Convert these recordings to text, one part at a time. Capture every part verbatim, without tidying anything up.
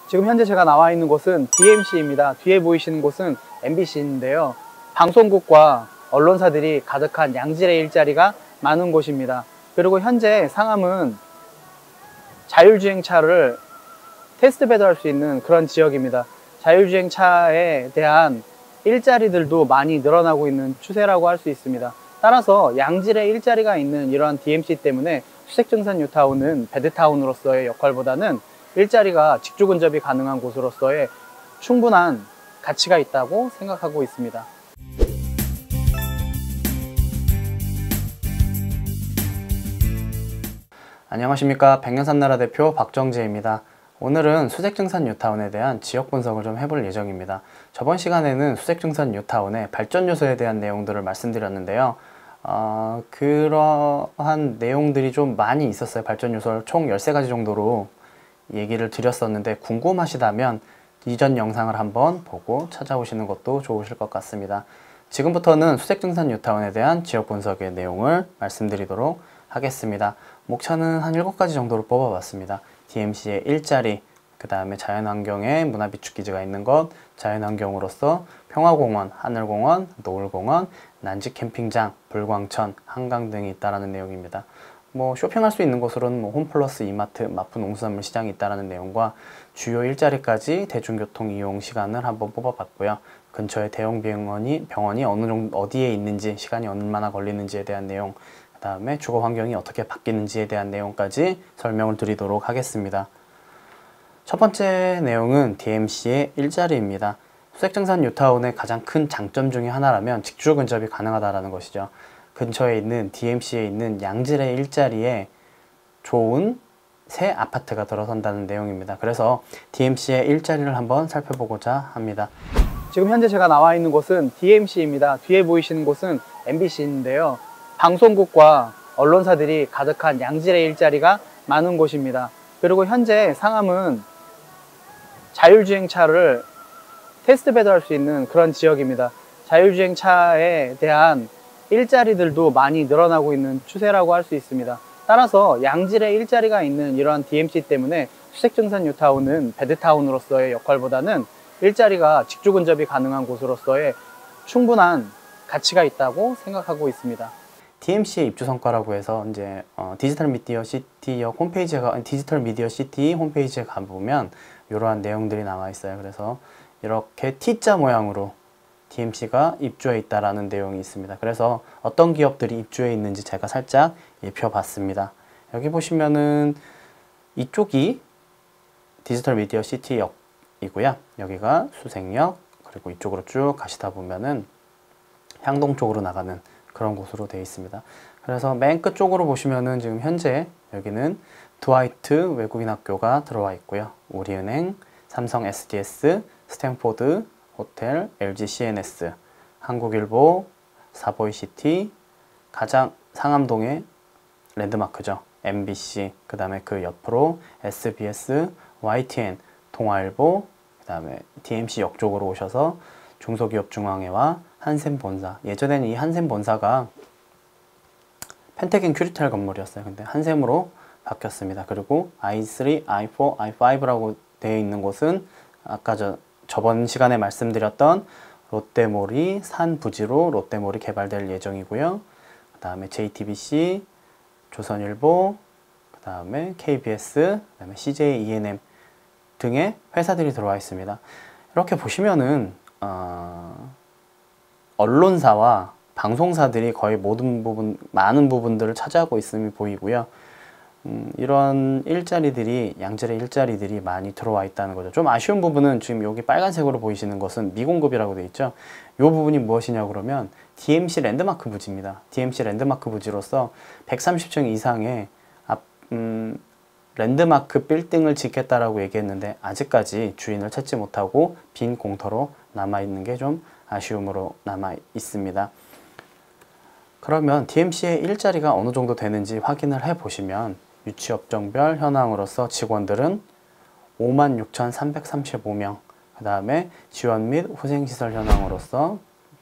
지금 현재 제가 나와 있는 곳은 디엠씨입니다. 뒤에 보이시는 곳은 엠비씨인데요. 방송국과 언론사들이 가득한 양질의 일자리가 많은 곳입니다. 그리고 현재 상암은 자율주행차를 테스트 배달할 수 있는 그런 지역입니다. 자율주행차에 대한 일자리들도 많이 늘어나고 있는 추세라고 할 수 있습니다. 따라서 양질의 일자리가 있는 이러한 디엠씨 때문에 수색증산 뉴타운은 배드타운으로서의 역할보다는 일자리가 직주 근접이 가능한 곳으로서의 충분한 가치가 있다고 생각하고 있습니다. 안녕하십니까, 백년산나라 대표 박정재입니다. 오늘은 수색증산 뉴타운에 대한 지역 분석을 좀 해볼 예정입니다. 저번 시간에는 수색증산 뉴타운의 발전 요소에 대한 내용들을 말씀드렸는데요. 어, 그러한 내용들이 좀 많이 있었어요. 발전 요소를 총 열세 가지 정도로 얘기를 드렸었는데, 궁금하시다면 이전 영상을 한번 보고 찾아오시는 것도 좋으실 것 같습니다. 지금부터는 수색증산 뉴타운에 대한 지역 분석의 내용을 말씀드리도록 하겠습니다. 목차는 한 일곱 가지 정도로 뽑아봤습니다. 디엠씨의 일자리, 그 다음에 자연환경에 문화비축기지가 있는 것, 자연환경으로서 평화공원, 하늘공원, 노을공원, 난지캠핑장, 불광천, 한강 등이 있다는 내용입니다. 뭐 쇼핑할 수 있는 곳으로는 뭐 홈플러스, 이마트, 마포 농수산물 시장이 있다는 내용과 주요 일자리까지 대중교통 이용 시간을 한번 뽑아봤고요. 근처에 대형 병원이, 병원이 어느 정도 어디에 있는지, 시간이 얼마나 걸리는지에 대한 내용, 그 다음에 주거 환경이 어떻게 바뀌는지에 대한 내용까지 설명을 드리도록 하겠습니다. 첫 번째 내용은 디엠씨의 일자리입니다. 수색증산 뉴타운의 가장 큰 장점 중에 하나라면 직주 근접이 가능하다는 것이죠. 근처에 있는 디엠씨에 있는 양질의 일자리에 좋은 새 아파트가 들어선다는 내용입니다. 그래서 디엠씨의 일자리를 한번 살펴보고자 합니다. 지금 현재 제가 나와 있는 곳은 디엠씨입니다. 뒤에 보이시는 곳은 엠비씨인데요. 방송국과 언론사들이 가득한 양질의 일자리가 많은 곳입니다. 그리고 현재 상암은 자율주행차를 테스트 배달할 수 있는 그런 지역입니다. 자율주행차에 대한 일자리들도 많이 늘어나고 있는 추세라고 할 수 있습니다. 따라서 양질의 일자리가 있는 이러한 디엠씨 때문에 수색증산 뉴타운은 배드타운으로서의 역할보다는 일자리가 직주 근접이 가능한 곳으로서의 충분한 가치가 있다고 생각하고 있습니다. 디엠씨의 입주 성과라고 해서 이제 어, 디지털 미디어 시티역 홈페이지에 가, 디지털 미디어 시티 홈페이지에 가보면 이러한 내용들이 나와 있어요. 그래서 이렇게 T자 모양으로 디엠씨가 입주해 있다라는 내용이 있습니다. 그래서 어떤 기업들이 입주해 있는지 제가 살짝 입혀봤습니다. 여기 보시면은 이쪽이 디지털 미디어 시티역이고요. 여기가 수색역, 그리고 이쪽으로 쭉 가시다 보면은 향동 쪽으로 나가는 그런 곳으로 되어 있습니다. 그래서 맨 끝쪽으로 보시면은 지금 현재 여기는 드와이트 외국인 학교가 들어와 있고요. 우리은행, 삼성 에스디에스, 스탠포드 호텔, 엘지 씨엔에스, 한국일보, 사보이시티, 가장 상암동의 랜드마크죠. 엠비씨, 그 다음에 그 옆으로 에스비에스, 와이티엔, 동아일보, 그 다음에 디엠씨 역 쪽으로 오셔서 중소기업중앙회와 한샘본사. 예전에는 이 한샘본사가 펜테긴 큐리텔 건물이었어요. 근데 한샘으로 바뀌었습니다. 그리고 아이 쓰리, 아이 포, 아이 파이브라고 되어 있는 곳은 아까 저 저번 시간에 말씀드렸던 롯데몰이 산 부지로 롯데몰이 개발될 예정이고요. 그 다음에 제이티비씨, 조선일보, 그 다음에 케이비에스, 그 다음에 씨제이 이엔엠 등의 회사들이 들어와 있습니다. 이렇게 보시면은 어, 언론사와 방송사들이 거의 모든 부분, 많은 부분들을 차지하고 있음이 보이고요. 음, 이런 일자리들이, 양질의 일자리들이 많이 들어와 있다는 거죠. 좀 아쉬운 부분은 지금 여기 빨간색으로 보이시는 것은 미공급이라고 되어 있죠. 이 부분이 무엇이냐 그러면 디엠씨 랜드마크 부지입니다. 디엠씨 랜드마크 부지로서 백삼십 층 이상의 앞, 음, 랜드마크 빌딩을 짓겠다라고 얘기했는데 아직까지 주인을 찾지 못하고 빈 공터로 남아있는 게 좀 아쉬움으로 남아 있습니다. 그러면 디엠씨의 일자리가 어느 정도 되는지 확인을 해 보시면 유치업종별 현황으로서 직원들은 오만 육천삼백삼십오 명, 그 다음에 지원 및 후생시설 현황으로서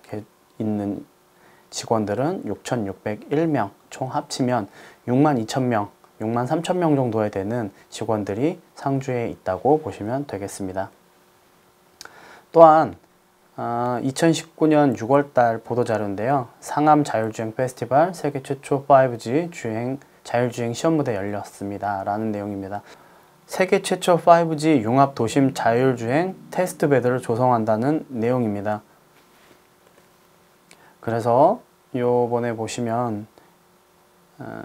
있는 직원들은 육천육백일 명, 총 합치면 육만 이천 명, 육만 삼천 명 정도에 되는 직원들이 상주에 있다고 보시면 되겠습니다. 또한 어, 이천십구 년 유월 달 보도자료인데요. 상암 자율주행 페스티벌 세계 최초 파이브지 주행 자율주행 시험무대 열렸습니다 라는 내용입니다. 세계 최초 파이브지 융합 도심 자율주행 테스트베드를 조성한다는 내용입니다. 그래서 요번에 보시면 어,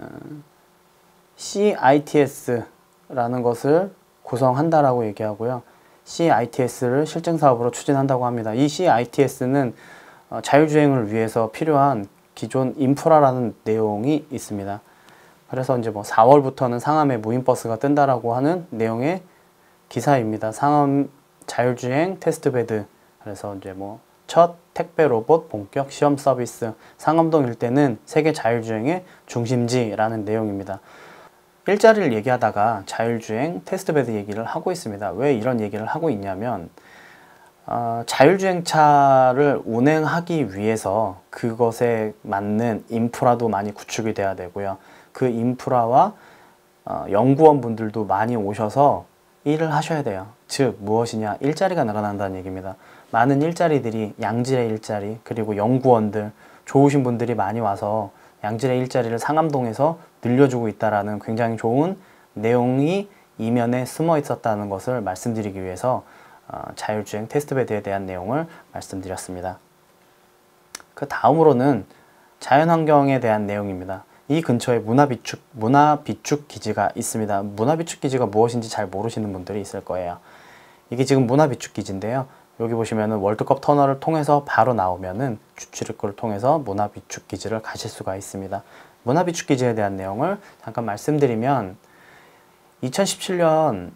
씨아이티에스라는 것을 구성한다라고 얘기하고요. 씨아이티에스를 실증사업으로 추진한다고 합니다. 이 씨아이티에스는 어, 자율주행을 위해서 필요한 기존 인프라라는 내용이 있습니다. 그래서 이제 뭐 사월부터는 상암에 무인버스가 뜬다라고 하는 내용의 기사입니다. 상암 자율주행 테스트베드. 그래서 이제 뭐 첫 택배 로봇 본격 시험 서비스. 상암동 일대는 세계 자율주행의 중심지라는 내용입니다. 일자리를 얘기하다가 자율주행 테스트베드 얘기를 하고 있습니다. 왜 이런 얘기를 하고 있냐면 어, 자율주행차를 운행하기 위해서 그것에 맞는 인프라도 많이 구축이 돼야 되고요. 그 인프라와 어, 연구원 분들도 많이 오셔서 일을 하셔야 돼요. 즉 무엇이냐, 일자리가 늘어난다는 얘기입니다. 많은 일자리들이 양질의 일자리, 그리고 연구원들, 좋으신 분들이 많이 와서 양질의 일자리를 상암동에서 늘려주고 있다라는 굉장히 좋은 내용이 이면에 숨어 있었다는 것을 말씀드리기 위해서 어, 자율주행 테스트베드에 대한 내용을 말씀드렸습니다. 그 다음으로는 자연환경에 대한 내용입니다. 이 근처에 문화비축, 문화비축 기지가 있습니다. 문화비축 기지가 무엇인지 잘 모르시는 분들이 있을 거예요. 이게 지금 문화비축 기지인데요. 여기 보시면은 월드컵 터널을 통해서 바로 나오면은 주출입구를 통해서 문화비축 기지를 가실 수가 있습니다. 문화비축 기지에 대한 내용을 잠깐 말씀드리면 이천십칠 년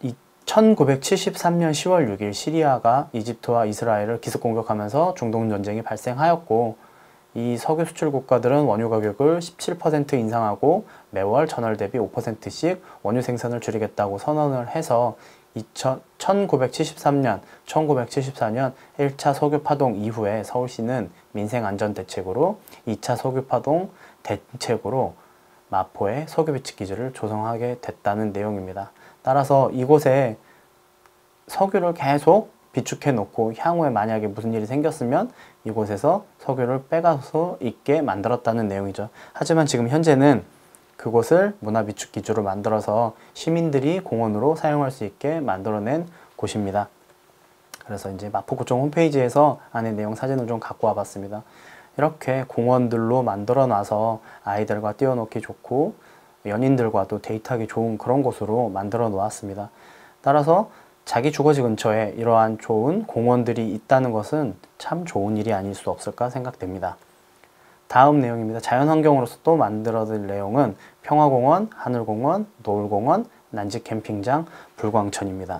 천구백칠십삼 년 시월 육일 시리아가 이집트와 이스라엘을 기습 공격하면서 중동 전쟁이 발생하였고, 이 석유 수출 국가들은 원유 가격을 십칠 퍼센트 인상하고 매월 전월 대비 오 퍼센트씩 원유 생산을 줄이겠다고 선언을 해서 천구백칠십삼 년, 천구백칠십사 년 일 차 석유 파동 이후에 서울시는 민생안전대책으로 이 차 석유 파동 대책으로 마포에 석유비축 기지를 조성하게 됐다는 내용입니다. 따라서 이곳에 석유를 계속 비축해 놓고 향후에 만약에 무슨 일이 생겼으면 이곳에서 석유를 빼갈 수 있게 만들었다는 내용이죠. 하지만 지금 현재는 그곳을 문화비축 기지로 만들어서 시민들이 공원으로 사용할 수 있게 만들어낸 곳입니다. 그래서 이제 마포구청 홈페이지에서 안에 내용 사진을 좀 갖고 와봤습니다. 이렇게 공원들로 만들어 놔서 아이들과 뛰어놀기 좋고 연인들과도 데이트하기 좋은 그런 곳으로 만들어 놓았습니다. 따라서 자기 주거지 근처에 이러한 좋은 공원들이 있다는 것은 참 좋은 일이 아닐 수 없을까 생각됩니다. 다음 내용입니다. 자연환경으로서 또 만들어질 내용은 평화공원, 하늘공원, 노을공원, 난지캠핑장, 불광천입니다.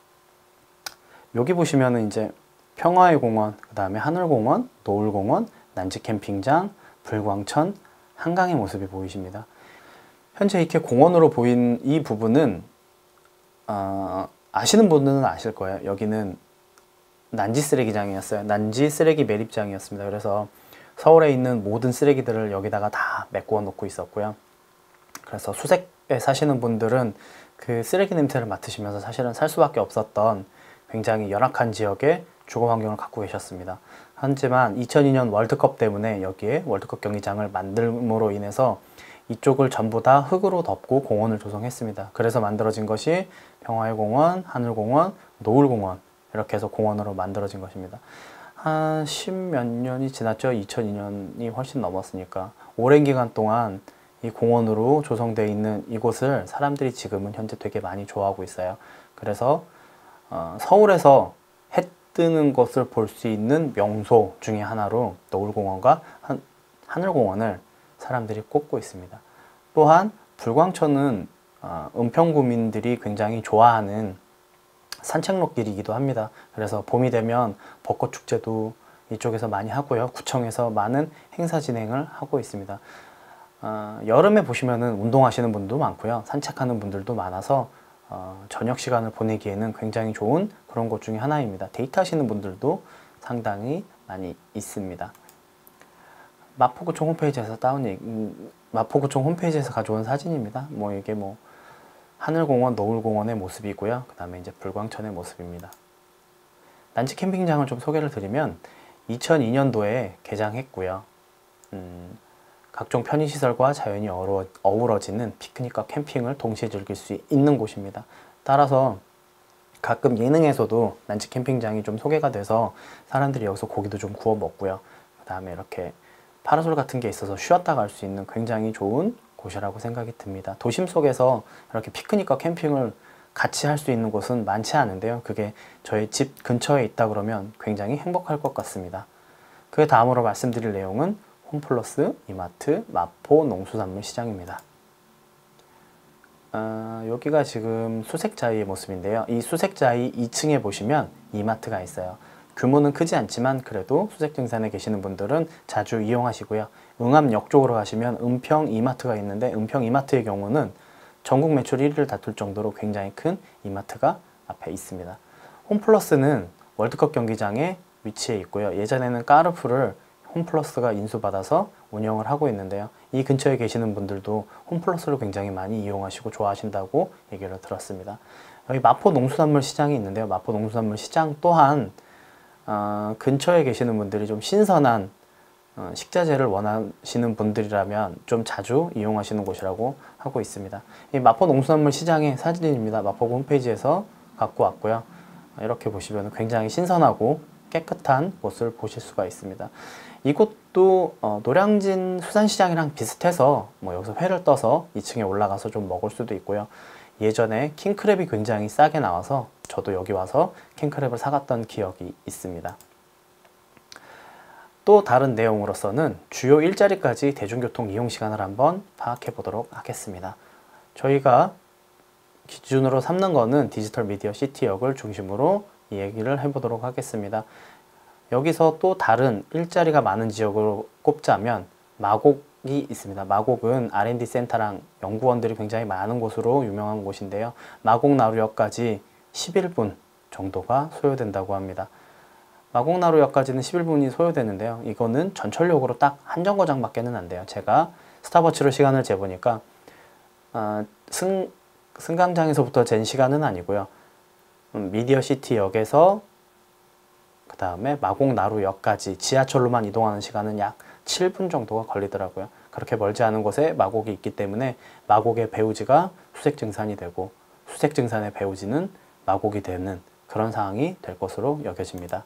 여기 보시면은 이제 평화의 공원, 그 다음에 하늘공원, 노을공원, 난지캠핑장, 불광천, 한강의 모습이 보이십니다. 현재 이렇게 공원으로 보인 이 부분은 어, 아시는 분들은 아실 거예요. 여기는 난지 쓰레기장이었어요. 난지 쓰레기 매립장이었습니다. 그래서 서울에 있는 모든 쓰레기들을 여기다가 다 메꾸어 놓고 있었고요. 그래서 수색에 사시는 분들은 그 쓰레기 냄새를 맡으시면서 사실은 살 수밖에 없었던 굉장히 열악한 지역의 주거 환경을 갖고 계셨습니다. 하지만 이천이 년 월드컵 때문에 여기에 월드컵 경기장을 만들므로 인해서 이쪽을 전부 다 흙으로 덮고 공원을 조성했습니다. 그래서 만들어진 것이 평화의 공원, 하늘공원, 노을공원, 이렇게 해서 공원으로 만들어진 것입니다. 한 십몇 년이 지났죠. 이천이 년이 훨씬 넘었으니까. 오랜 기간 동안 이 공원으로 조성되어 있는 이곳을 사람들이 지금은 현재 되게 많이 좋아하고 있어요. 그래서 어, 서울에서 해 뜨는 것을 볼 수 있는 명소 중에 하나로 노을공원과 한, 하늘공원을 사람들이 꼽고 있습니다. 또한 불광천은 어, 은평구민들이 굉장히 좋아하는 산책로길이기도 합니다. 그래서 봄이 되면 벚꽃축제도 이쪽에서 많이 하고요. 구청에서 많은 행사 진행을 하고 있습니다. 어, 여름에 보시면은 운동하시는 분도 많고요. 산책하는 분들도 많아서 어, 저녁 시간을 보내기에는 굉장히 좋은 그런 곳 중에 하나입니다. 데이트 하시는 분들도 상당히 많이 있습니다. 마포구청 홈페이지에서 다운 마포구청 홈페이지에서 가져온 사진입니다. 뭐 이게 뭐 하늘공원, 노을공원의 모습이고요. 그 다음에 이제 불광천의 모습입니다. 난지 캠핑장을 좀 소개를 드리면 이천이 년도에 개장했고요. 음, 각종 편의시설과 자연이 어우러, 어우러지는 피크닉과 캠핑을 동시에 즐길 수 있는 곳입니다. 따라서 가끔 예능에서도 난지 캠핑장이 좀 소개가 돼서 사람들이 여기서 고기도 좀 구워 먹고요. 그 다음에 이렇게 파라솔 같은 게 있어서 쉬었다 갈 수 있는 굉장히 좋은 곳이라고 생각이 듭니다. 도심 속에서 이렇게 피크닉과 캠핑을 같이 할 수 있는 곳은 많지 않은데요. 그게 저희 집 근처에 있다 그러면 굉장히 행복할 것 같습니다. 그 다음으로 말씀드릴 내용은 홈플러스 이마트 마포 농수산물 시장입니다. 어, 여기가 지금 수색자이의 모습인데요. 이 수색자이 이 층에 보시면 이마트가 있어요. 규모는 크지 않지만 그래도 수색등산에 계시는 분들은 자주 이용하시고요. 응암역 쪽으로 가시면 은평 이마트가 있는데 은평 이마트의 경우는 전국 매출 일 위를 다툴 정도로 굉장히 큰 이마트가 앞에 있습니다. 홈플러스는 월드컵 경기장에 위치해 있고요. 예전에는 까르푸를 홈플러스가 인수받아서 운영을 하고 있는데요. 이 근처에 계시는 분들도 홈플러스를 굉장히 많이 이용하시고 좋아하신다고 얘기를 들었습니다. 여기 마포 농수산물 시장이 있는데요. 마포 농수산물 시장 또한 어, 근처에 계시는 분들이 좀 신선한 어, 식자재를 원하시는 분들이라면 좀 자주 이용하시는 곳이라고 하고 있습니다. 이 마포 농수산물 시장의 사진입니다. 마포 홈페이지에서 갖고 왔고요. 이렇게 보시면 굉장히 신선하고 깨끗한 곳을 보실 수가 있습니다. 이곳도 어, 노량진 수산시장이랑 비슷해서 뭐 여기서 회를 떠서 이 층에 올라가서 좀 먹을 수도 있고요. 예전에 킹크랩이 굉장히 싸게 나와서 저도 여기 와서 킹크랩을 사갔던 기억이 있습니다. 또 다른 내용으로서는 주요 일자리까지 대중교통 이용 시간을 한번 파악해 보도록 하겠습니다. 저희가 기준으로 삼는 거는 디지털 미디어 시티역을 중심으로 얘기를 해보도록 하겠습니다. 여기서 또 다른 일자리가 많은 지역으로 꼽자면 마곡이 있습니다. 마곡은 알 앤 디 센터랑 연구원들이 굉장히 많은 곳으로 유명한 곳인데요. 마곡나루역까지 십일 분 정도가 소요된다고 합니다. 마곡나루역까지는 십일 분이 소요되는데요. 이거는 전철역으로 딱 한 정거장밖에는 안 돼요. 제가 스탑워치로 시간을 재보니까 어, 승, 승강장에서부터 잰 시간은 아니고요. 음, 미디어시티역에서 그 다음에 마곡나루역까지 지하철로만 이동하는 시간은 약 칠 분 정도가 걸리더라고요. 그렇게 멀지 않은 곳에 마곡이 있기 때문에 마곡의 배우지가 수색증산이 되고 수색증산의 배우지는 마곡이 되는 그런 상황이 될 것으로 여겨집니다.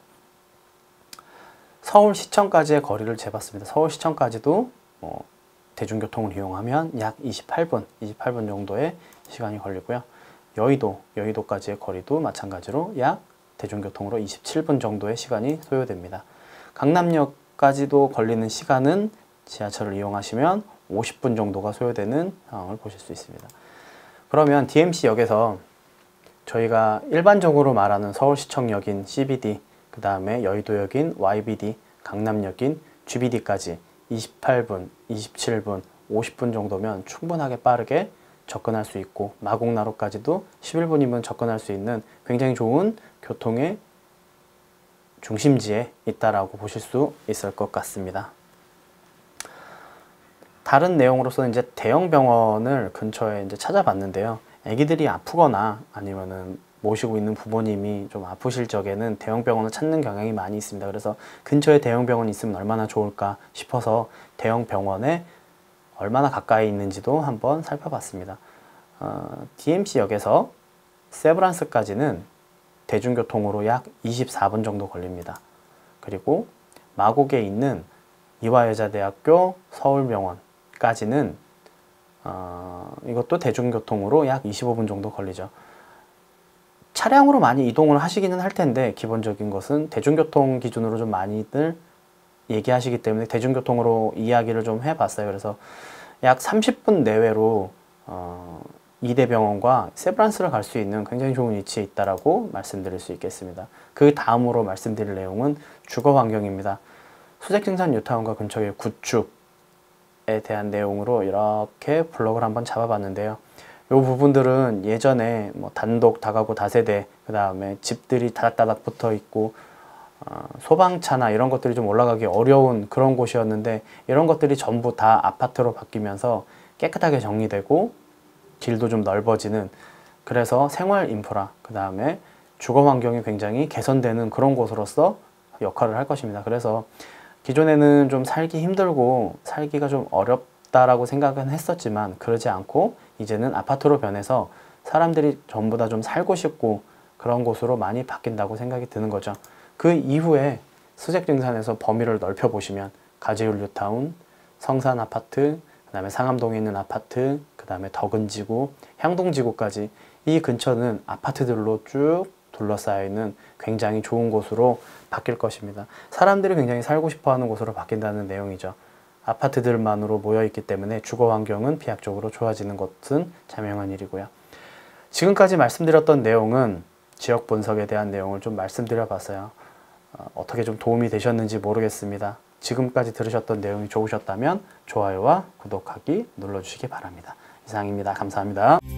서울시청까지의 거리를 재봤습니다. 서울시청까지도 뭐 대중교통을 이용하면 약 이십팔 분, 이십팔 분 정도의 시간이 걸리고요. 여의도, 여의도까지의 거리도 마찬가지로 약 대중교통으로 이십칠 분 정도의 시간이 소요됩니다. 강남역까지도 걸리는 시간은 지하철을 이용하시면 오십 분 정도가 소요되는 상황을 보실 수 있습니다. 그러면 디 엠 씨역에서 저희가 일반적으로 말하는 서울시청역인 씨 비 디, 그 다음에 여의도역인 와이 비 디, 강남역인 지 비 디까지 이십팔 분, 이십칠 분, 오십 분 정도면 충분하게 빠르게 접근할 수 있고 마곡나루까지도 십일 분이면 접근할 수 있는 굉장히 좋은 교통의 중심지에 있다라고 보실 수 있을 것 같습니다. 다른 내용으로서는 이제 대형 병원을 근처에 이제 찾아봤는데요. 아기들이 아프거나 아니면은 모시고 있는 부모님이 좀 아프실 적에는 대형 병원을 찾는 경향이 많이 있습니다. 그래서 근처에 대형 병원이 있으면 얼마나 좋을까 싶어서 대형 병원에 얼마나 가까이 있는지도 한번 살펴봤습니다. 어, 디 엠 씨역에서 세브란스까지는 대중교통으로 약 이십사 분 정도 걸립니다. 그리고 마곡에 있는 이화여자대학교 서울병원까지는 어, 이것도 대중교통으로 약 이십오 분 정도 걸리죠. 차량으로 많이 이동을 하시기는 할 텐데 기본적인 것은 대중교통 기준으로 좀 많이들 얘기하시기 때문에 대중교통으로 이야기를 좀 해봤어요. 그래서 약 삼십 분 내외로 어, 이대병원과 세브란스를 갈 수 있는 굉장히 좋은 위치에 있다라고 말씀드릴 수 있겠습니다. 그 다음으로 말씀드릴 내용은 주거 환경입니다. 수색증산 뉴타운과 근처의 구축에 대한 내용으로 이렇게 블럭을 한번 잡아봤는데요. 이 부분들은 예전에 뭐 단독, 다가구, 다세대, 그 다음에 집들이 다닥다닥 붙어 있고 어, 소방차나 이런 것들이 좀 올라가기 어려운 그런 곳이었는데 이런 것들이 전부 다 아파트로 바뀌면서 깨끗하게 정리되고 길도 좀 넓어지는, 그래서 생활 인프라, 그 다음에 주거 환경이 굉장히 개선되는 그런 곳으로서 역할을 할 것입니다. 그래서 기존에는 좀 살기 힘들고 살기가 좀 어렵다라고 생각은 했었지만 그러지 않고 이제는 아파트로 변해서 사람들이 전부 다 좀 살고 싶고 그런 곳으로 많이 바뀐다고 생각이 드는 거죠. 그 이후에 수색증산에서 범위를 넓혀 보시면 가재울 뉴타운, 성산 아파트, 그 다음에 상암동에 있는 아파트, 그 다음에 덕은지구, 향동지구까지 이 근처는 아파트들로 쭉 둘러싸여 있는 굉장히 좋은 곳으로 바뀔 것입니다. 사람들이 굉장히 살고 싶어하는 곳으로 바뀐다는 내용이죠. 아파트들만으로 모여있기 때문에 주거 환경은 비약적으로 좋아지는 것은 자명한 일이고요. 지금까지 말씀드렸던 내용은 지역 분석에 대한 내용을 좀 말씀드려 봤어요. 어, 어떻게 좀 도움이 되셨는지 모르겠습니다. 지금까지 들으셨던 내용이 좋으셨다면 좋아요와 구독하기 눌러주시기 바랍니다. 이상입니다. 감사합니다.